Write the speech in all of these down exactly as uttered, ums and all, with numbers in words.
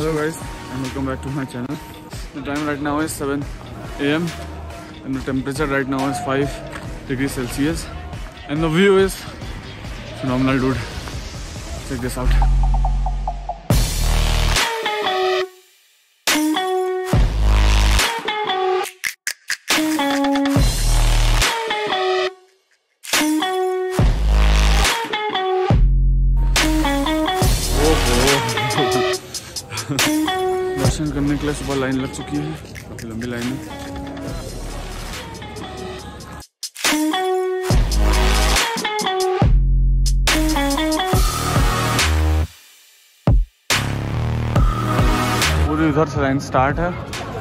Hello guys and welcome back to my channel. The time right now is seven A M and the temperature right now is five degrees Celsius and the view is phenomenal, dude. Check this out. दर्शन करने के लिए सुबह line लग चुकी है, काफी लंबी line है। पूरी उधर से लाइन स्टार्ट है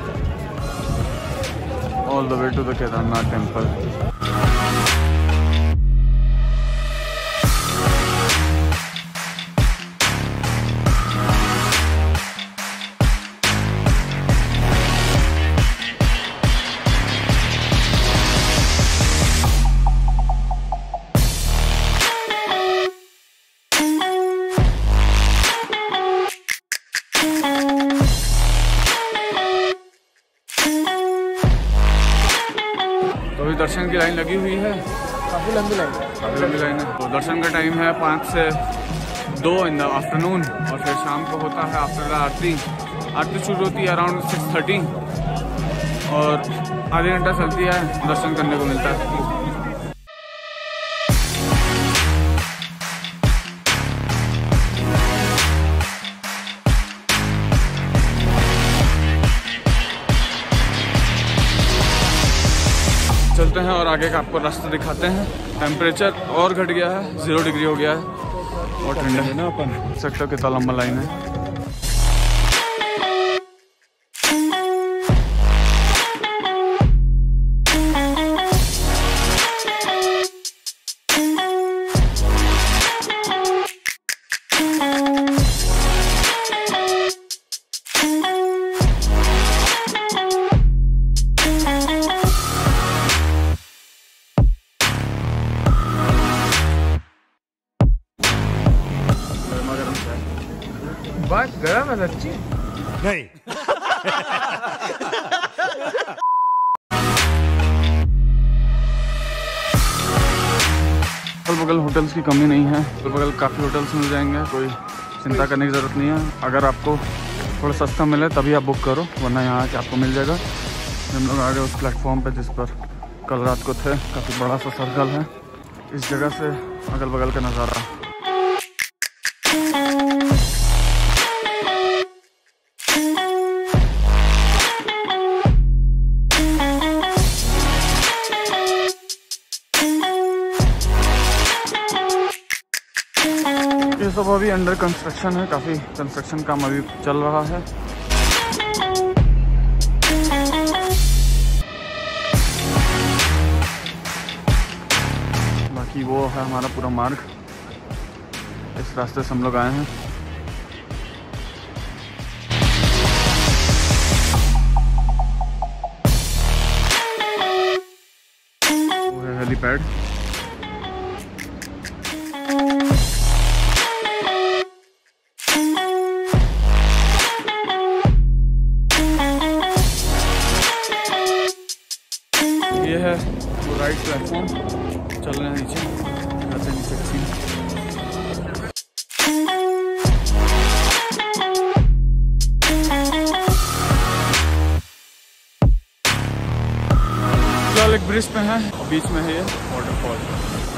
all the way to the Kedarnath temple. तो अभी दर्शन की लाइन लगी हुई है, काफी लंबी लाइन काफी लंबी लाइन है। तो दर्शन का टाइम है पाँच से दो इन द आफ्टरनून और फिर शाम को होता है आफ्टर द आरती। आरती शुरू होती है अराउंड सिक्स थर्टी और आधे घंटा चलती है, दर्शन करने को मिलता है। चलते हैं और आगे का आपको रास्ता दिखाते हैं। टेम्परेचर और घट गया है, जीरो डिग्री हो गया है और ठंडा है ना। अपन सकते कितना लंबा लाइन है। बात गरम है सच्ची नहीं। अगल बगल होटल्स की कमी नहीं है, अगल बगल काफ़ी होटल्स मिल जाएंगे, कोई चिंता करने की ज़रूरत नहीं है। अगर आपको थोड़ा सस्ता मिले तभी आप बुक करो, वरना यहाँ आके आपको मिल जाएगा। हम लोग आ गए उस प्लेटफॉर्म पे जिस पर कल रात को थे। काफ़ी बड़ा सा सर्कल है इस जगह से अगल बगल का नज़ारा। ये सब अभी अंडर कंस्ट्रक्शन है, काफ़ी कंस्ट्रक्शन काम अभी चल रहा है। बाकी वो है हमारा पूरा मार्ग, इस रास्ते से हम लोग आए हैं। वो है हेलीपैड। ये है वो राइट प्लेटफॉर्म, चल रहे हैं नीचे, जाते हैं नीचे सीन। फिलहाल एक ब्रिज पे है और बीच में है ये वाटरफॉल।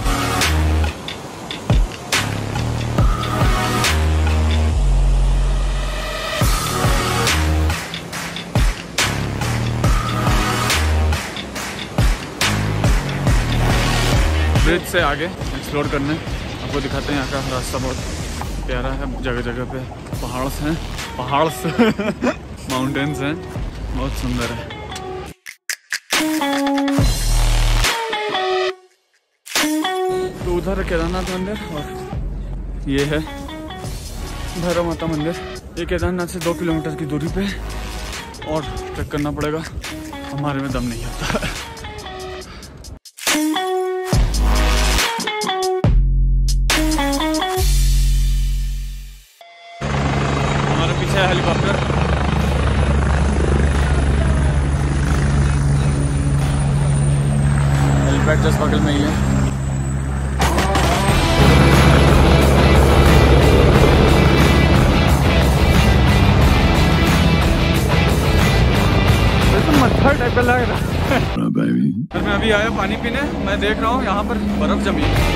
ब्रिज से आगे एक्सप्लोर करने आपको दिखाते हैं। यहाँ का रास्ता बहुत प्यारा है, जगह जगह पे पहाड़ हैं, पहाड़ माउंटेन्स हैं, बहुत सुंदर है। तो उधर है केदारनाथ मंदिर और ये है भैरव माता मंदिर। ये केदारनाथ से दो किलोमीटर की दूरी पे और ट्रैक करना पड़ेगा, हमारे में दम नहीं आता। हमारे पीछे हेलीकॉप्टर फ्लाइट जस्ट बगल में ही है। मच्छर टाइप का लग रहा है। फिर मैं अभी आया पानी पीने, मैं देख रहा हूँ यहाँ पर बर्फ जमी है।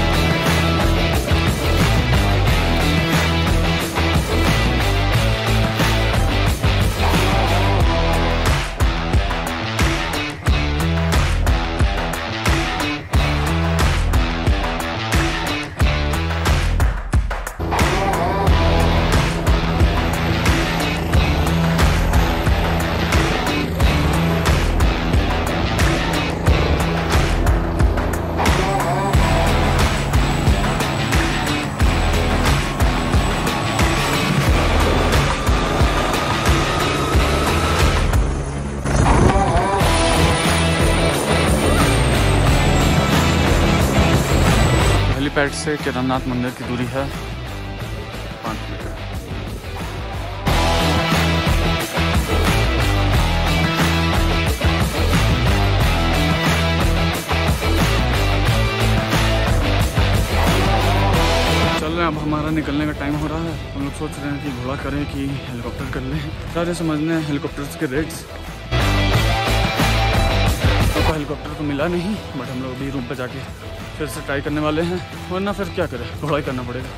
हेलीपैड से केदारनाथ मंदिर की दूरी है पाँच मीटर। चल रहे हैं, अब हमारा निकलने का टाइम हो रहा है। हम लोग सोच रहे हैं कि घोड़ा करें कि हेलीकॉप्टर कर लें। सारे समझने हैं हेलीकॉप्टर्स के रेट्स। तो हेलीकॉप्टर तो मिला नहीं, बट हम लोग अभी रूम पे जाके फिर से ट्राई करने वाले हैं, वरना फिर क्या करें, घोड़ा ही करना पड़ेगा।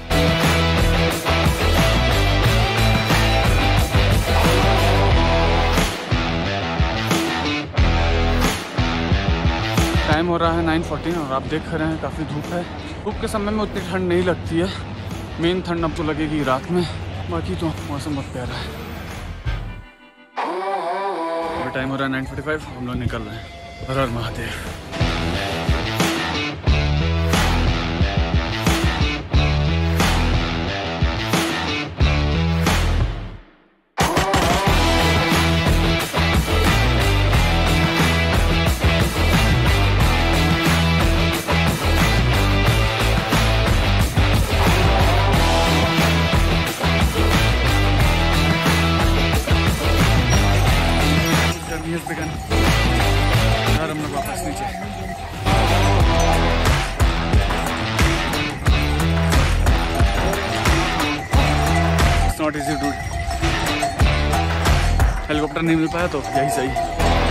टाइम हो रहा है नाइन फोर्टीन और आप देख रहे हैं काफ़ी धूप है। धूप के समय में उतनी ठंड नहीं लगती है, मेन ठंड अब तो लगेगी रात में, बाकी तो मौसम बहुत प्यारा है। और टाइम हो रहा है नाइन फोर्टी फाइव, हम लोग निकल रहे हैं। हर हर महादेव। यार हम लोग वापस नीचे। It's not easy dude। Helicopter नहीं मिल पाया तो यही सही।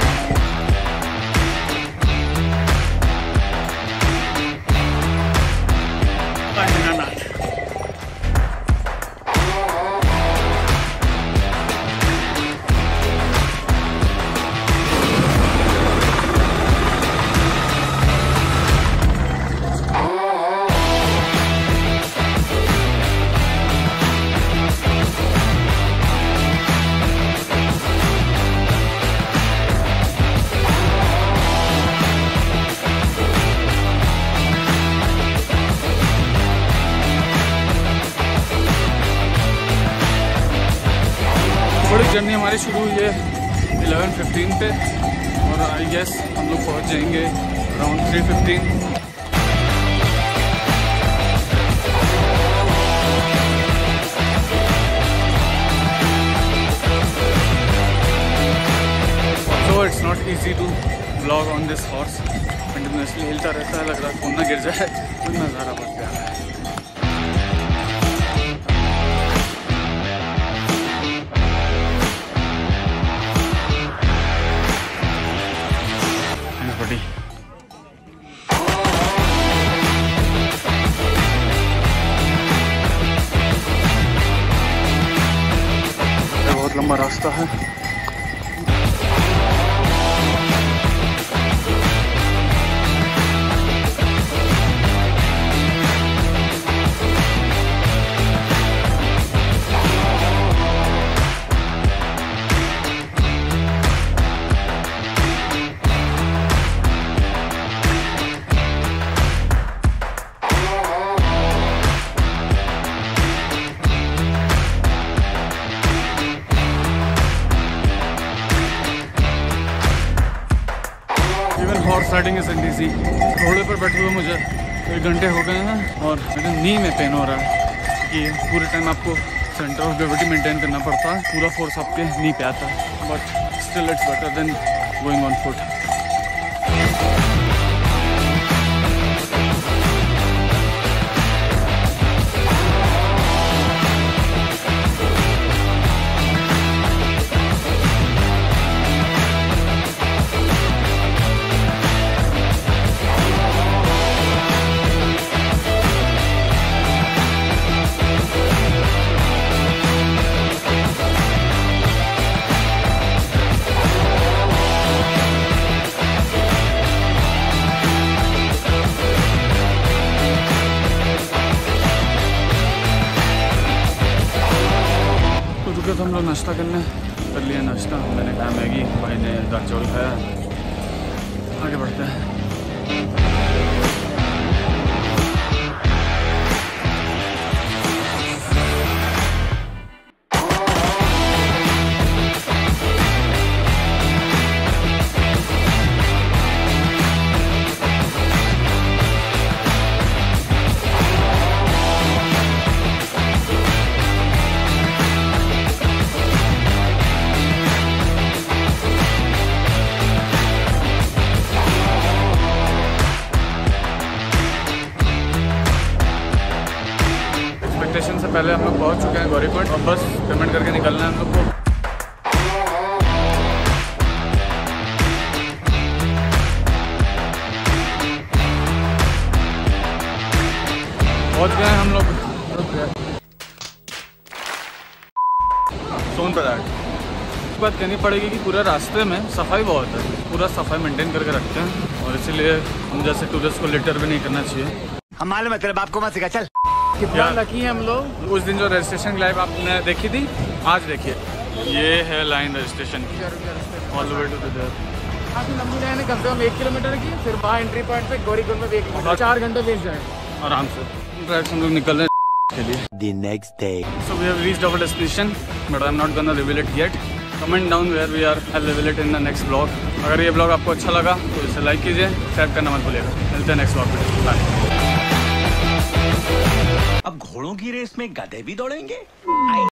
बड़ी जर्नी हमारी शुरू हुई है इलेवन फिफ्टीन पे और आई गेस हम लोग पहुंच जाएंगे around three fifteen. So it's not easy to vlog on this horse, continuously हिलता रहता है, लग रहा है फोन ना गिर जाए। तो नज़ारा बहुत प्यारा है। बहुत लंबा रास्ता है। Horse riding is easy. घोड़े पर बैठे हुए मुझे एक घंटे हो गए हैं और मेरे नी में पेन हो रहा है कि पूरे टाइम आपको सेंटर ऑफ ग्रेविटी मेंटेन करना पड़ता है, पूरा फोर्स आपके नी पे आता है, but still it's better than going on foot. हम लोग नाश्ता करने कर लिया नाश्ता। मैंने खाया मैगी, भाई ने दाल चावल खाया। आगे बढ़ते हैं। स्टेशन से पहले हम लोग पहुंच चुके हैं गौरी पॉइंट और बस पेमेंट करके निकलना है हम लोग को। पहुंच गए हैं हम लोग सोनप्रयाग। एक बात कहनी पड़ेगी कि पूरे रास्ते में सफाई बहुत है, पूरा सफाई मेंटेन करके रखते हैं और इसीलिए हम जैसे टूरिस्ट को लिटर भी नहीं करना चाहिए। हम मालूम है तेरे बाप को मत सिखा, चल। कितना लकी है हम लोग। उस दिन जो रजिस्ट्रेशन लाइव आपने देखी थी, आज देखिए ये है लाइन रजिस्ट्रेशन की all the way to there. काफी लंबी लाइन है, कम से कम एक किलोमीटर की। फिर वहाँ एंट्री पॉइंट से गौरीकुंड में भी एक किलोमीटर, चार घंटे बीत जाए आराम से। ड्राइव हम लोग निकल रहे हैं के लिए। The next day. So we have reached our destination, but I'm not gonna reveal it yet. Comment down where we are. I'll reveal it in the next vlog. अगर ये vlog आपको अच्छा लगा तो इसे लाइक कीजिए, सब्सक्राइब करना मत भूलिएगा। मिलते हैं नेक्स्ट vlog में। बाय। अब घोड़ों की रेस में गधे भी दौड़ेंगे।